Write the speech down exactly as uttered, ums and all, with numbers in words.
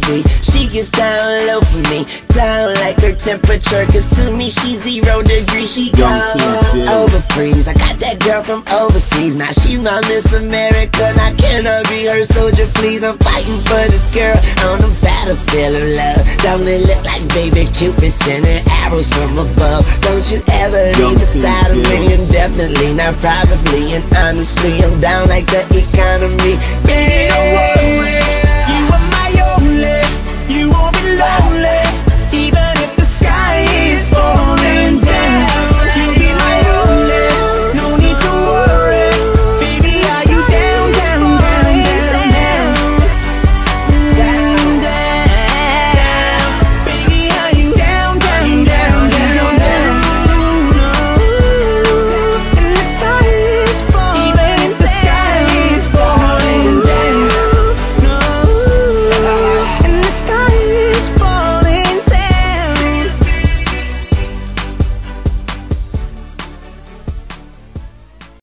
sweet. She gets down low for me, down like her temperature, cause to me she's zero degrees. She cold over freeze. I got that girl from overseas, now she's my Miss America. Now can I be her soldier, please? I'm fighting for this girl on the battlefield of love. Don't it look like baby Cupid sending arrows from above? Don't you ever leave beside of me indefinitely, not probably, and honestly I'm down like the economy. Yeah, you are my only, you won't be lonely.